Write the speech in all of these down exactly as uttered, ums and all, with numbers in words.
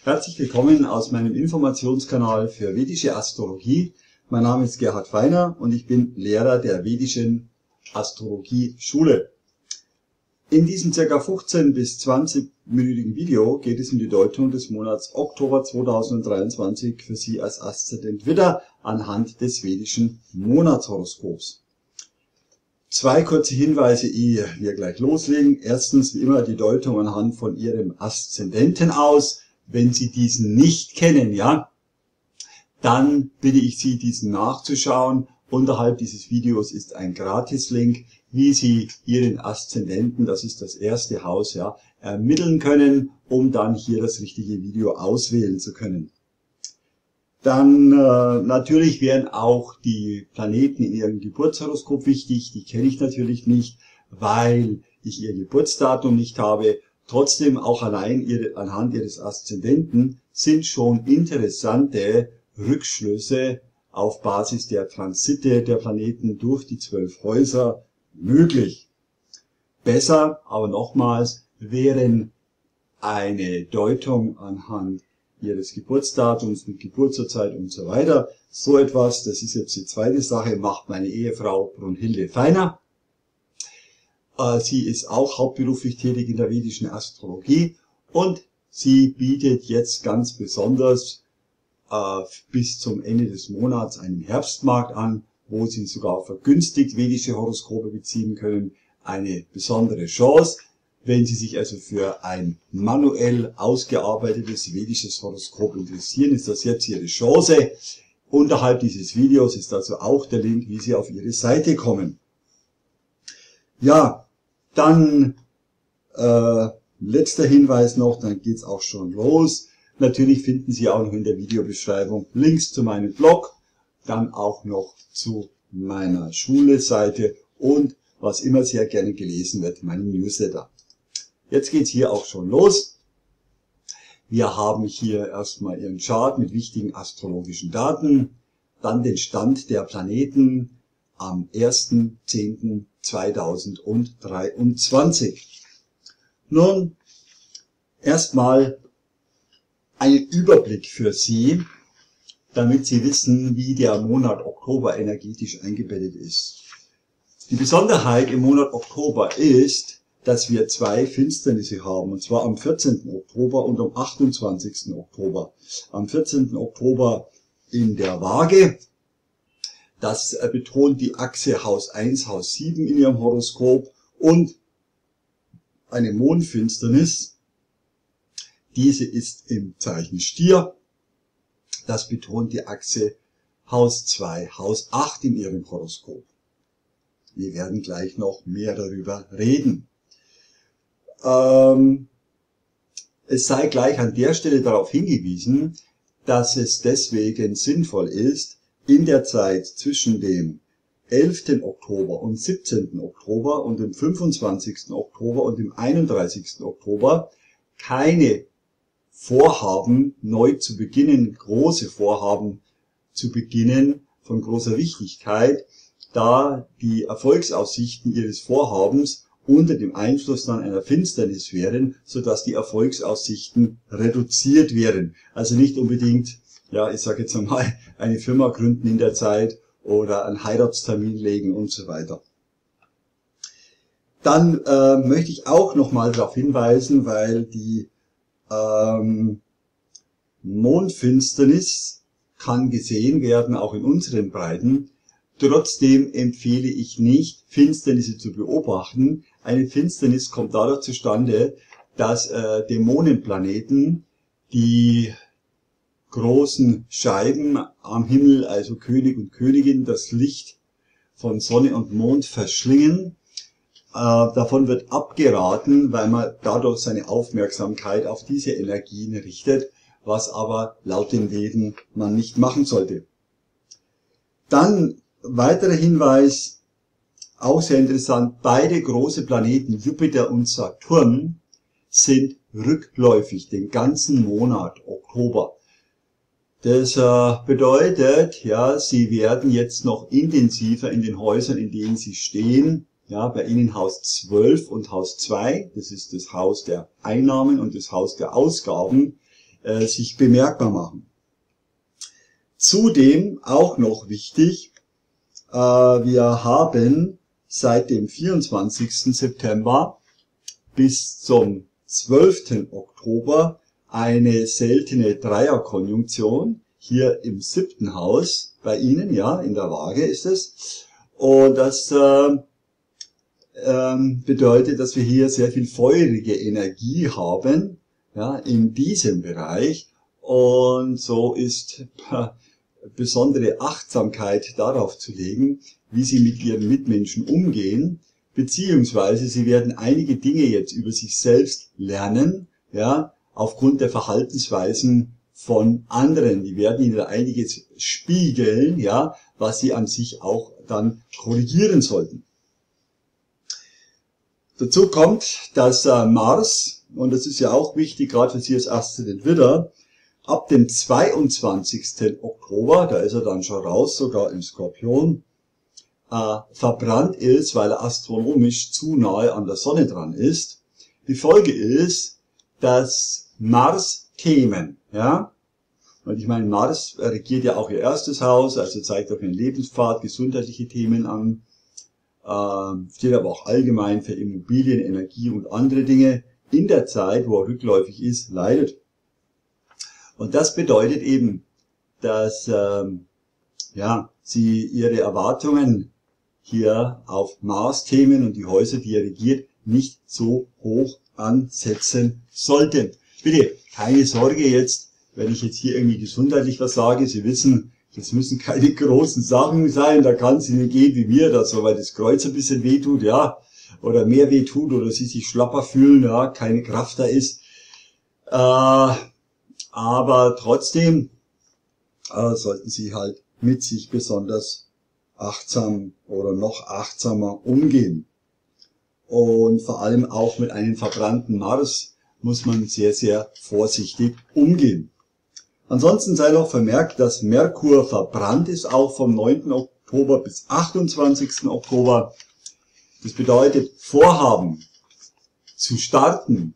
Herzlich willkommen aus meinem Informationskanal für vedische Astrologie. Mein Name ist Gerhard Feiner und ich bin Lehrer der vedischen Astrologie-Schule. In diesem ca. fünfzehn bis zwanzig minütigen Video geht es um die Deutung des Monats Oktober zweitausenddreiundzwanzig für Sie als Aszendent Widder anhand des vedischen Monatshoroskops. Zwei kurze Hinweise, ehe wir gleich loslegen. Erstens, wie immer, die Deutung anhand von Ihrem Aszendenten aus. Wenn Sie diesen nicht kennen, ja, dann bitte ich Sie, diesen nachzuschauen. Unterhalb dieses Videos ist ein Gratis-Link, wie Sie Ihren Aszendenten, das ist das erste Haus, ja, ermitteln können, um dann hier das richtige Video auswählen zu können. Dann äh, natürlich wären auch die Planeten in Ihrem Geburtshoroskop wichtig. Die kenne ich natürlich nicht, weil ich Ihr Geburtsdatum nicht habe. Trotzdem auch allein ihre, anhand Ihres Aszendenten sind schon interessante Rückschlüsse auf Basis der Transite der Planeten durch die zwölf Häuser möglich. Besser, aber nochmals, wären eine Deutung anhand Ihres Geburtsdatums mit Geburtsurzeit und so weiter. So etwas, das ist jetzt die zweite Sache, macht meine Ehefrau Brunhilde Feiner. Sie ist auch hauptberuflich tätig in der vedischen Astrologie und sie bietet jetzt ganz besonders äh, bis zum Ende des Monats einen Herbstmarkt an, wo Sie sogar vergünstigt vedische Horoskope beziehen können. Eine besondere Chance. Wenn Sie sich also für ein manuell ausgearbeitetes vedisches Horoskop interessieren, ist das jetzt Ihre Chance. Unterhalb dieses Videos ist also auch der Link, wie Sie auf Ihre Seite kommen. Ja, dann äh, letzter Hinweis noch, dann geht's auch schon los. Natürlich finden Sie auch noch in der Videobeschreibung Links zu meinem Blog, dann auch noch zu meiner Schule-Seite und was immer sehr gerne gelesen wird, meinem Newsletter. Jetzt geht's hier auch schon los. Wir haben hier erstmal Ihren Chart mit wichtigen astrologischen Daten, dann den Stand der Planeten am ersten zehnten zweitausenddreiundzwanzig. Nun, erstmal einen Überblick für Sie, damit Sie wissen, wie der Monat Oktober energetisch eingebettet ist. Die Besonderheit im Monat Oktober ist, dass wir zwei Finsternisse haben, und zwar am vierzehnten Oktober und am achtundzwanzigsten Oktober. Am vierzehnten Oktober in der Waage. Das betont die Achse Haus eins, Haus sieben in Ihrem Horoskop und eine Mondfinsternis. Diese ist im Zeichen Stier. Das betont die Achse Haus zwei, Haus acht in Ihrem Horoskop. Wir werden gleich noch mehr darüber reden. Ähm, es sei gleich an der Stelle darauf hingewiesen, dass es deswegen sinnvoll ist, in der Zeit zwischen dem elften Oktober und siebzehnten Oktober und dem fünfundzwanzigsten Oktober und dem einunddreißigsten Oktober keine Vorhaben neu zu beginnen, große Vorhaben zu beginnen von großer Wichtigkeit, da die Erfolgsaussichten Ihres Vorhabens unter dem Einfluss dann einer Finsternis wären, sodass die Erfolgsaussichten reduziert wären. Also nicht unbedingt, ja, ich sage jetzt einmal, eine Firma gründen in der Zeit oder einen Heiratstermin legen und so weiter. Dann äh, möchte ich auch nochmal darauf hinweisen, weil die ähm, Mondfinsternis kann gesehen werden, auch in unseren Breiten. Trotzdem empfehle ich nicht, Finsternisse zu beobachten. Eine Finsternis kommt dadurch zustande, dass äh, Dämonenplaneten die großen Scheiben am Himmel, also König und Königin, das Licht von Sonne und Mond verschlingen. Äh, davon wird abgeraten, weil man dadurch seine Aufmerksamkeit auf diese Energien richtet, was aber laut den Veden man nicht machen sollte. Dann weiterer Hinweis, auch sehr interessant, beide große Planeten, Jupiter und Saturn, sind rückläufig den ganzen Monat Oktober. Das äh, bedeutet, ja, sie werden jetzt noch intensiver in den Häusern, in denen sie stehen, ja, bei Ihnen Haus zwölf und Haus zwei, das ist das Haus der Einnahmen und das Haus der Ausgaben, äh, sich bemerkbar machen. Zudem auch noch wichtig, äh, wir haben seit dem vierundzwanzigsten September bis zum zwölften Oktober eine seltene Dreierkonjunktion hier im siebten Haus bei Ihnen, ja, in der Waage ist es. Und das äh, ähm, bedeutet, dass wir hier sehr viel feurige Energie haben, ja, in diesem Bereich. Und so ist äh, besondere Achtsamkeit darauf zu legen, wie Sie mit Ihren Mitmenschen umgehen, beziehungsweise Sie werden einige Dinge jetzt über sich selbst lernen, ja, aufgrund der Verhaltensweisen von anderen. Die werden Ihnen einiges spiegeln, ja, was Sie an sich auch dann korrigieren sollten. Dazu kommt, dass äh, Mars, und das ist ja auch wichtig, gerade für Sie als Aszendent Widder, ab dem zweiundzwanzigsten Oktober, da ist er dann schon raus, sogar im Skorpion, äh, verbrannt ist, weil er astronomisch zu nahe an der Sonne dran ist. Die Folge ist, dass Mars-Themen, ja, und ich meine, Mars regiert ja auch ihr erstes Haus, also zeigt auf ihren Lebenspfad gesundheitliche Themen an, äh, steht aber auch allgemein für Immobilien, Energie und andere Dinge in der Zeit, wo er rückläufig ist, leidet. Und das bedeutet eben, dass ähm, ja, Sie Ihre Erwartungen hier auf Mars-Themen und die Häuser, die er regiert, nicht so hoch ansetzen sollten. Bitte, keine Sorge jetzt, wenn ich jetzt hier irgendwie gesundheitlich was sage. Sie wissen, das müssen keine großen Sachen sein. Da kann es Ihnen gehen wie mir, dass so, weil das Kreuz ein bisschen wehtut, ja, oder mehr wehtut oder Sie sich schlapper fühlen, ja, keine Kraft da ist. Äh, aber trotzdem äh, sollten Sie halt mit sich besonders achtsam oder noch achtsamer umgehen. Und vor allem auch mit einem verbrannten Mars muss man sehr, sehr vorsichtig umgehen. Ansonsten sei noch vermerkt, dass Merkur verbrannt ist, auch vom neunten Oktober bis achtundzwanzigsten Oktober. Das bedeutet, Vorhaben zu starten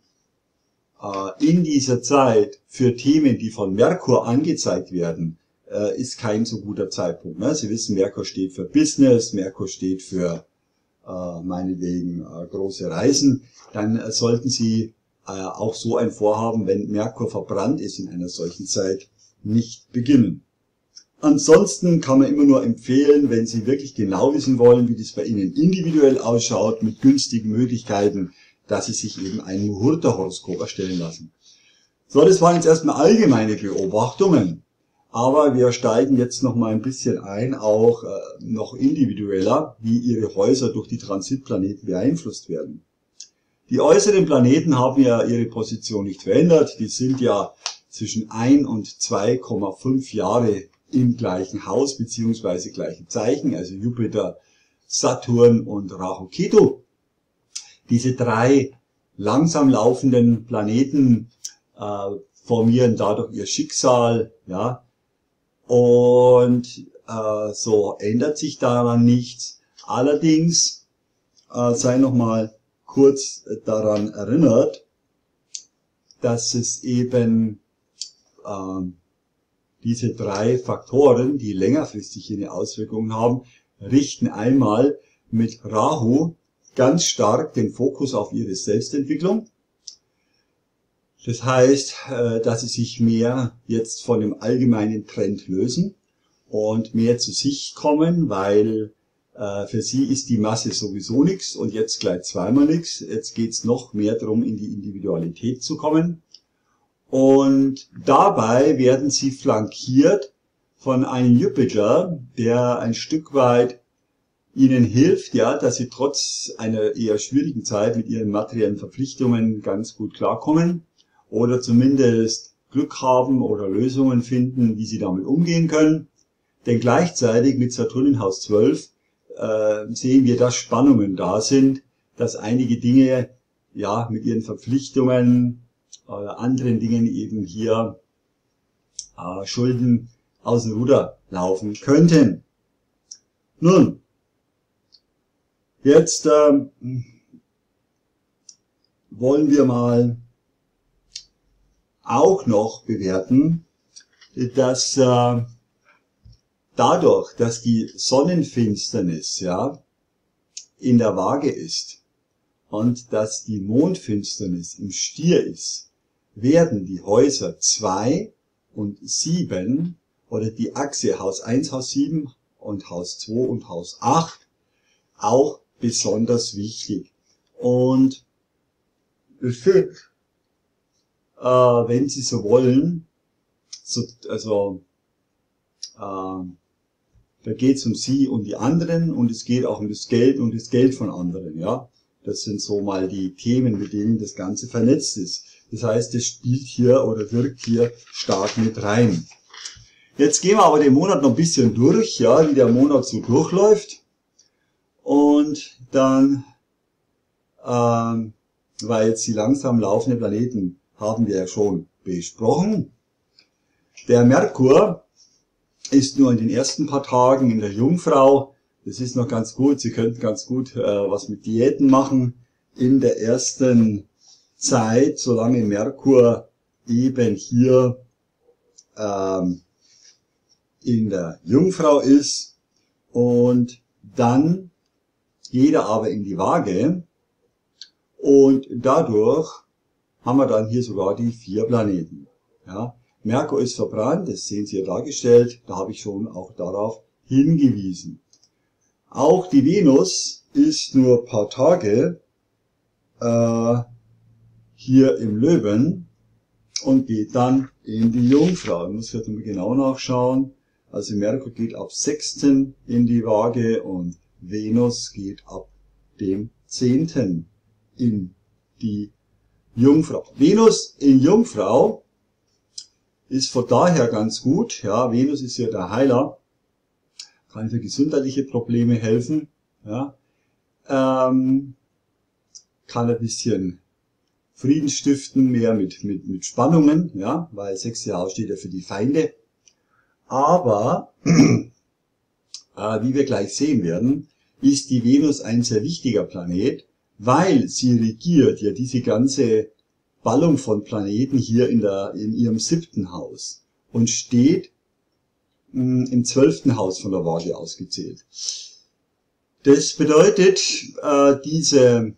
äh, in dieser Zeit für Themen, die von Merkur angezeigt werden, äh, ist kein so guter Zeitpunkt. Ne? Sie wissen, Merkur steht für Business, Merkur steht für äh, meinetwegen äh, große Reisen. Dann äh, sollten Sie äh, auch so ein Vorhaben, wenn Merkur verbrannt ist in einer solchen Zeit, nicht beginnen. Ansonsten kann man immer nur empfehlen, wenn Sie wirklich genau wissen wollen, wie das bei Ihnen individuell ausschaut, mit günstigen Möglichkeiten, dass Sie sich eben ein Muhurta-Horoskop erstellen lassen. So, das waren jetzt erstmal allgemeine Beobachtungen, aber wir steigen jetzt noch mal ein bisschen ein, auch äh, noch individueller, wie Ihre Häuser durch die Transitplaneten beeinflusst werden. Die äußeren Planeten haben ja ihre Position nicht verändert, die sind ja zwischen ein und zwei Komma fünf Jahre im gleichen Haus beziehungsweise gleichen Zeichen, also Jupiter, Saturn und Rahu Ketu. Diese drei langsam laufenden Planeten äh, formieren dadurch ihr Schicksal, ja, und äh, so ändert sich daran nichts. Allerdings äh, sei nochmal kurz daran erinnert, dass es eben äh, diese drei Faktoren, die längerfristig eine Auswirkung haben, richten einmal mit Rahu ganz stark den Fokus auf ihre Selbstentwicklung. Das heißt, dass sie sich mehr jetzt von dem allgemeinen Trend lösen und mehr zu sich kommen, weil für sie ist die Masse sowieso nichts und jetzt gleich zweimal nichts. Jetzt geht es noch mehr darum, in die Individualität zu kommen. Und dabei werden sie flankiert von einem Jupiter, der ein Stück weit ihnen hilft, ja, dass sie trotz einer eher schwierigen Zeit mit ihren materiellen Verpflichtungen ganz gut klarkommen oder zumindest Glück haben oder Lösungen finden, wie sie damit umgehen können. Denn gleichzeitig mit Saturn in Haus zwölf äh, sehen wir, dass Spannungen da sind, dass einige Dinge ja mit ihren Verpflichtungen oder anderen Dingen eben hier äh, Schulden aus dem Ruder laufen könnten. Nun, jetzt ähm, wollen wir mal auch noch bewerten, dass äh, dadurch, dass die Sonnenfinsternis ja in der Waage ist und dass die Mondfinsternis im Stier ist, werden die Häuser zwei und sieben oder die Achse Haus eins, Haus sieben und Haus zwei und Haus acht auch besonders wichtig. Und fünf, äh, wenn Sie so wollen, so, also äh, da geht es um Sie und die anderen und es geht auch um das Geld und das Geld von anderen. Ja, das sind so mal die Themen, mit denen das Ganze vernetzt ist. Das heißt, es spielt hier oder wirkt hier stark mit rein. Jetzt gehen wir aber den Monat noch ein bisschen durch, ja, wie der Monat so durchläuft. Und dann, ähm, weil jetzt die langsam laufenden Planeten haben wir ja schon besprochen. Der Merkur ist nur in den ersten paar Tagen in der Jungfrau. Das ist noch ganz gut. Sie könnten ganz gut äh, was mit Diäten machen in der ersten Zeit, solange Merkur eben hier ähm, in der Jungfrau ist. Und dann geht er aber in die Waage. Und dadurch haben wir dann hier sogar die vier Planeten. Ja. Merkur ist verbrannt, das sehen Sie hier dargestellt, da habe ich schon auch darauf hingewiesen. Auch die Venus ist nur ein paar Tage äh, hier im Löwen und geht dann in die Jungfrau. Ich muss jetzt mal genau nachschauen. Also Merkur geht ab sechsten in die Waage und Venus geht ab dem zehnten in die Jungfrau. Venus in Jungfrau ist von daher ganz gut. Ja, Venus ist ja der Heiler, kann für gesundheitliche Probleme helfen. Ja, ähm, kann ein bisschen Frieden stiften, mehr mit mit mit Spannungen, ja, weil sechste Haus steht ja für die Feinde. Aber äh, wie wir gleich sehen werden, ist die Venus ein sehr wichtiger Planet, weil sie regiert ja diese ganze Ballung von Planeten hier in, der, in ihrem siebten Haus und steht mh, im zwölften Haus von der Waage ausgezählt. Das bedeutet, äh, diese, äh,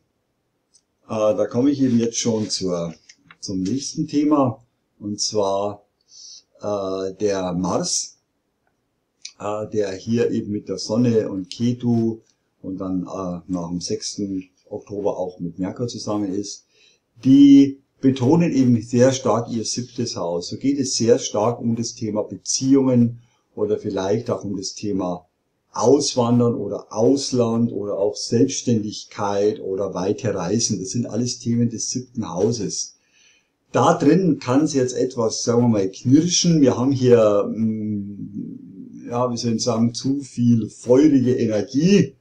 da komme ich eben jetzt schon zur, zum nächsten Thema, und zwar äh, der Mars, äh, der hier eben mit der Sonne und Ketu und dann äh, nach dem sechsten Oktober auch mit Merkur zusammen ist, die betonen eben sehr stark ihr siebtes Haus. So geht es sehr stark um das Thema Beziehungen oder vielleicht auch um das Thema Auswandern oder Ausland oder auch Selbstständigkeit oder weite Reisen. Das sind alles Themen des siebten Hauses. Da drin kann es jetzt etwas, sagen wir mal, knirschen. Wir haben hier, ja, wie soll ich sagen, zu viel feurige Energie,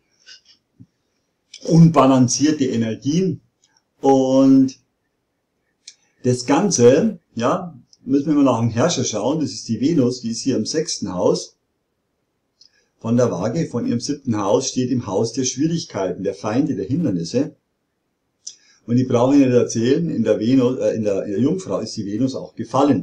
unbalancierte Energien. Und das Ganze, ja, müssen wir mal nach dem Herrscher schauen. Das ist die Venus, die ist hier im sechsten Haus von der Waage. Von ihrem siebten Haus steht im Haus der Schwierigkeiten, der Feinde, der Hindernisse. Und ich brauche Ihnen nicht erzählen, in der, Venus, äh, in, der, in der Jungfrau ist die Venus auch gefallen.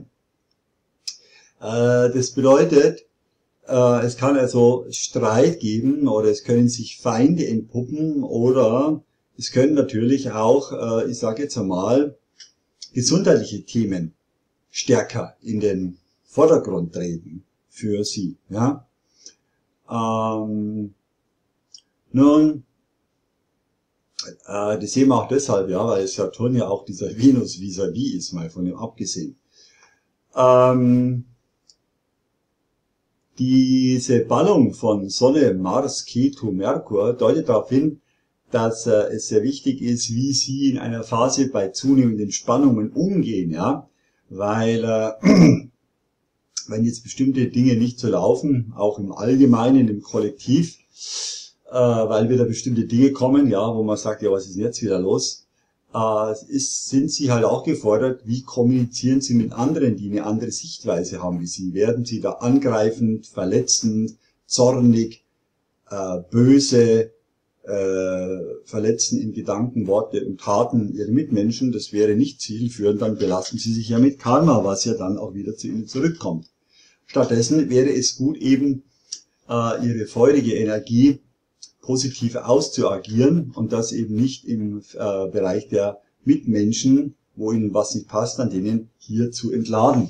Äh, das bedeutet, äh, es kann also Streit geben oder es können sich Feinde entpuppen oder es können natürlich auch, äh, ich sage jetzt einmal, gesundheitliche Themen stärker in den Vordergrund treten für Sie. Ja? Ähm, nun, äh, das sehen wir auch deshalb, ja, weil Saturn ja auch dieser Venus vis-à-vis ist, mal von dem abgesehen. Ähm, diese Ballung von Sonne, Mars, Ketu, Merkur deutet darauf hin, dass äh, es sehr wichtig ist, wie Sie in einer Phase bei zunehmenden Spannungen umgehen, ja, weil äh, wenn jetzt bestimmte Dinge nicht so laufen, auch im Allgemeinen, im Kollektiv, äh, weil wieder bestimmte Dinge kommen, ja, wo man sagt, ja, was ist denn jetzt wieder los, äh, ist, sind Sie halt auch gefordert, wie kommunizieren Sie mit anderen, die eine andere Sichtweise haben wie Sie? Werden Sie da angreifend, verletzend, zornig, äh, böse, äh, verletzen in Gedanken, Worte und Taten ihre Mitmenschen, das wäre nicht zielführend, dann belasten sie sich ja mit Karma, was ja dann auch wieder zu ihnen zurückkommt. Stattdessen wäre es gut, eben äh, ihre feurige Energie positiv auszuagieren und das eben nicht im äh, Bereich der Mitmenschen, wo ihnen was nicht passt, an denen hier zu entladen.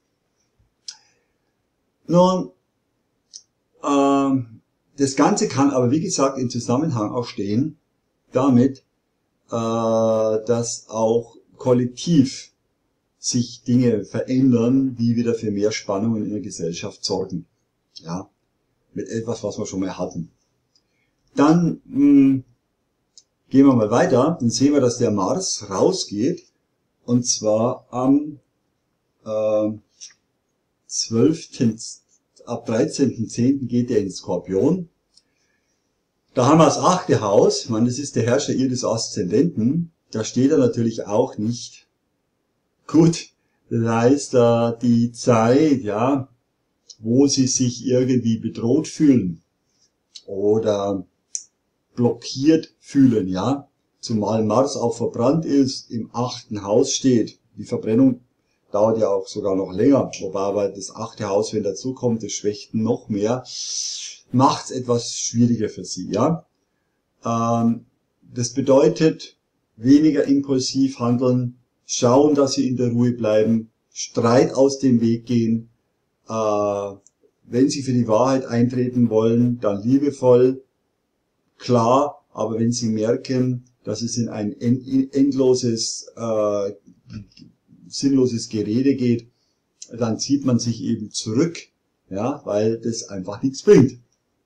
Nun, äh, das Ganze kann aber, wie gesagt, im Zusammenhang auch stehen damit, äh, dass auch kollektiv sich Dinge verändern, die wieder für mehr Spannungen in der Gesellschaft sorgen. Ja, mit etwas, was wir schon mal hatten. Dann mh, gehen wir mal weiter, dann sehen wir, dass der Mars rausgeht, und zwar am äh, zwölften ab dreizehnten zehnten geht er in Skorpion. Da haben wir das achte Haus, ich meine, das ist der Herrscher ihres Aszendenten, da steht er natürlich auch nicht gut. Das heißt, äh, die Zeit, ja, wo sie sich irgendwie bedroht fühlen oder blockiert fühlen, ja, zumal Mars auch verbrannt ist, im achten Haus steht. Die Verbrennung dauert ja auch sogar noch länger, wobei aber das achte Haus, wenn dazu kommt, das schwächt noch mehr, macht es etwas schwieriger für sie, ja. Ähm, das bedeutet, weniger impulsiv handeln, schauen, dass sie in der Ruhe bleiben, Streit aus dem Weg gehen, äh, wenn sie für die Wahrheit eintreten wollen, dann liebevoll, klar, aber wenn sie merken, dass es in ein endloses, äh, sinnloses Gerede geht, dann zieht man sich eben zurück, ja, weil das einfach nichts bringt.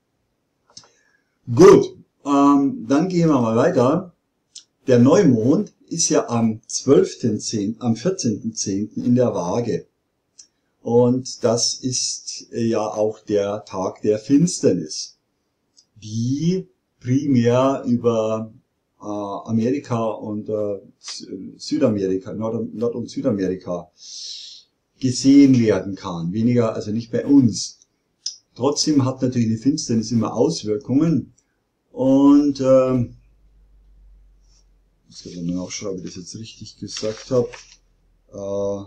Gut, ähm, dann gehen wir mal weiter. Der Neumond ist ja am zwölften zehnten, am vierzehnten zehnten in der Waage. Und das ist ja auch der Tag der Finsternis, die primär über äh, Amerika und äh, Südamerika, Nord-, Nord- und Südamerika gesehen werden kann. Weniger, also nicht bei uns. Trotzdem hat natürlich eine Finsternis immer Auswirkungen. Und ähm, ich muss mal nachschauen, ob ich das jetzt richtig gesagt habe. Äh,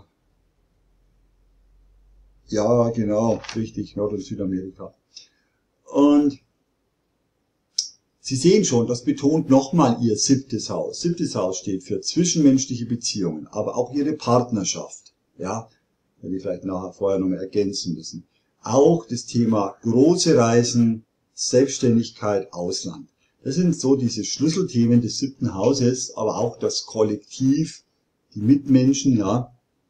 ja, genau, richtig, Nord- und Südamerika. Und Sie sehen schon, das betont nochmal Ihr siebtes Haus. Siebtes Haus steht für zwischenmenschliche Beziehungen, aber auch Ihre Partnerschaft. Ja, wenn die vielleicht nachher vorher nochmal ergänzen müssen. Auch das Thema große Reisen, Selbstständigkeit, Ausland. Das sind so diese Schlüsselthemen des siebten Hauses, aber auch das Kollektiv, die Mitmenschen, ja.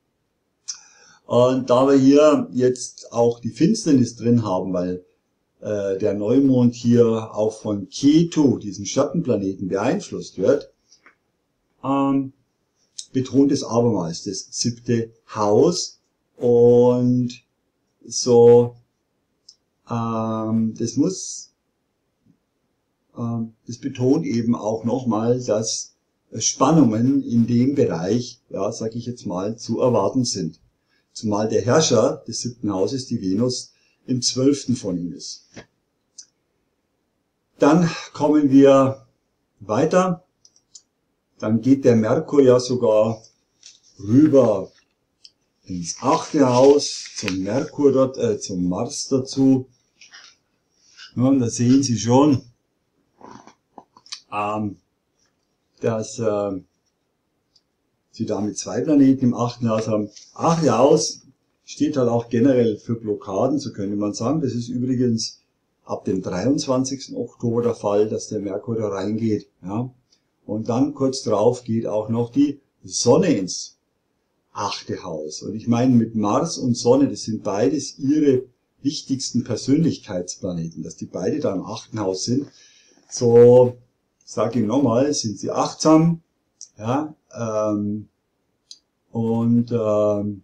Und da wir hier jetzt auch die Finsternis drin haben, weil äh, der Neumond hier auch von Ketu, diesem Schattenplaneten, beeinflusst wird, ähm, betont es abermals das siebte Haus. Und so, ähm, das muss, ähm, das betont eben auch nochmal, dass Spannungen in dem Bereich, ja, sag ich jetzt mal, zu erwarten sind. Zumal der Herrscher des siebten Hauses, die Venus, im zwölften von ihm ist. Dann kommen wir weiter. Dann geht der Merkur ja sogar rüber ins achte Haus, zum Merkur dort, äh, zum Mars dazu. Ja, und da sehen Sie schon, ähm, dass äh, Sie damit zwei Planeten im achten Haus haben. Achte Haus steht halt auch generell für Blockaden, so könnte man sagen. Das ist übrigens ab dem dreiundzwanzigsten Oktober der Fall, dass der Merkur da reingeht. Ja. Und dann kurz drauf geht auch noch die Sonne ins achte Haus. Und ich meine, mit Mars und Sonne, das sind beides ihre wichtigsten Persönlichkeitsplaneten, dass die beide da im achten Haus sind. So, sage ich nochmal, sind sie achtsam, ja, ähm, und ähm,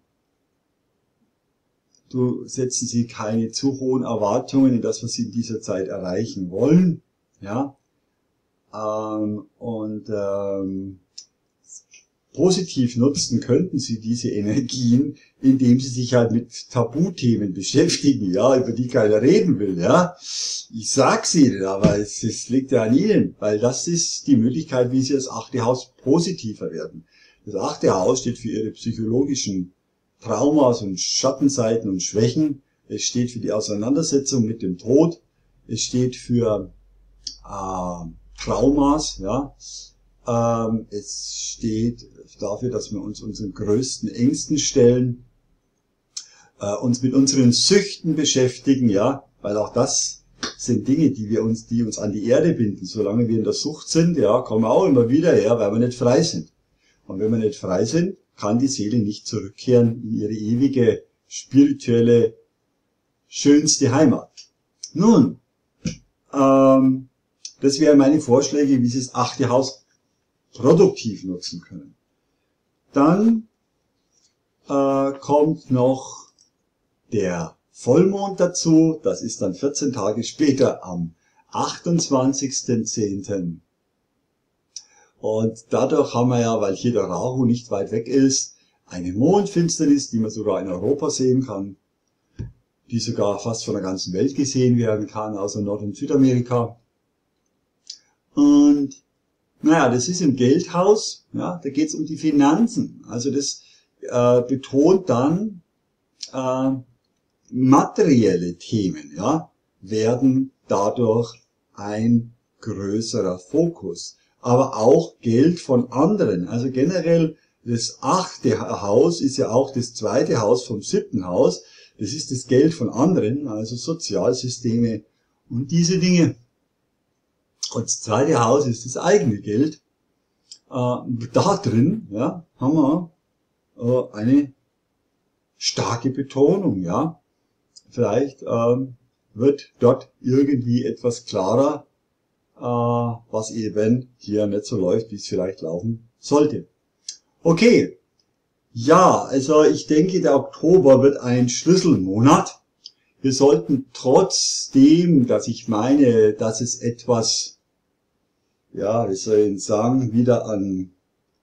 du setzen sie keine zu hohen Erwartungen in das, was sie in dieser Zeit erreichen wollen, ja, ähm, und ähm, positiv nutzen könnten Sie diese Energien, indem Sie sich halt mit Tabuthemen beschäftigen, ja, über die keiner reden will, ja. Ich sag's Ihnen, aber es, es liegt ja an Ihnen, weil das ist die Möglichkeit, wie Sie das achte Haus positiver werden. Das achte Haus steht für Ihre psychologischen Traumas und Schattenseiten und Schwächen. Es steht für die Auseinandersetzung mit dem Tod. Es steht für äh, Traumas, ja. Ähm, es steht dafür, dass wir uns unseren größten Ängsten stellen, äh, uns mit unseren Süchten beschäftigen, ja, weil auch das sind Dinge, die wir uns, die uns an die Erde binden. Solange wir in der Sucht sind, ja, kommen wir auch immer wieder her, weil wir nicht frei sind. Und wenn wir nicht frei sind, kann die Seele nicht zurückkehren in ihre ewige, spirituelle, schönste Heimat. Nun, ähm, das wären meine Vorschläge, wie Sie das achte Haus produktiv nutzen können. Dann äh, kommt noch der Vollmond dazu. Das ist dann vierzehn Tage später am achtundzwanzigsten zehnten Und dadurch haben wir ja, weil hier der Rahu nicht weit weg ist, eine Mondfinsternis, die man sogar in Europa sehen kann, die sogar fast von der ganzen Welt gesehen werden kann, außer Nord- und Südamerika. Und naja, das ist im Geldhaus, ja, da geht es um die Finanzen. Also das äh, betont dann äh, materielle Themen, ja, werden dadurch ein größerer Fokus. Aber auch Geld von anderen. Also generell das achte Haus ist ja auch das zweite Haus vom siebten Haus. Das ist das Geld von anderen, also Sozialsysteme und diese Dinge. Und das zweite Haus ist das eigene Geld. Äh, da drin, ja, haben wir äh, eine starke Betonung, ja. Vielleicht ähm, wird dort irgendwie etwas klarer, äh, was eben hier nicht so läuft, wie es vielleicht laufen sollte. Okay. Ja, also ich denke, der Oktober wird ein Schlüsselmonat. Wir sollten trotzdem, dass ich meine, dass es etwas, ja, wie soll ich sagen, wieder an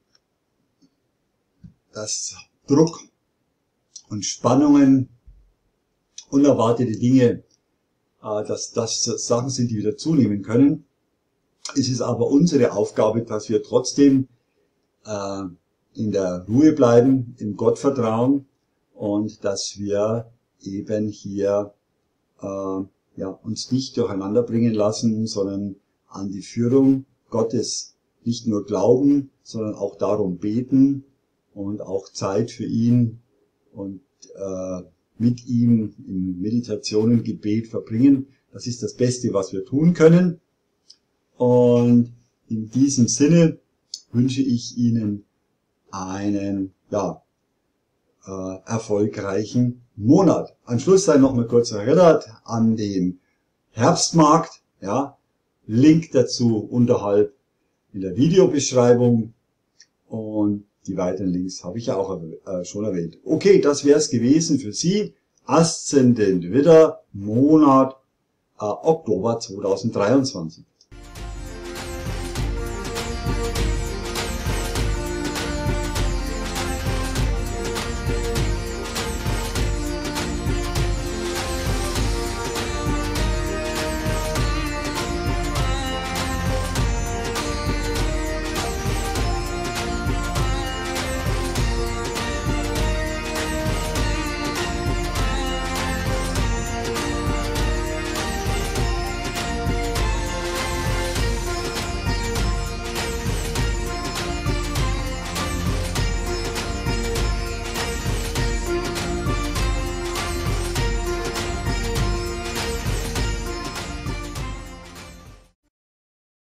das Druck und Spannungen, unerwartete Dinge, äh, dass das Sachen sind, die wieder zunehmen können. Es ist aber unsere Aufgabe, dass wir trotzdem äh, in der Ruhe bleiben, im Gottvertrauen und dass wir eben hier äh, ja, uns nicht durcheinander bringen lassen, sondern an die Führung Gottes nicht nur glauben, sondern auch darum beten und auch Zeit für ihn und äh, mit ihm in Meditationen, Gebet verbringen. Das ist das Beste, was wir tun können. Und in diesem Sinne wünsche ich Ihnen einen ja, äh, erfolgreichen Monat. Am Schluss sei noch mal kurz erinnert an den Herbstmarkt. Ja, Link dazu unterhalb in der Videobeschreibung und die weiteren Links habe ich ja auch äh, schon erwähnt. Okay, das wäre es gewesen für Sie. Aszendent Widder, Monat äh, Oktober zweitausenddreiundzwanzig.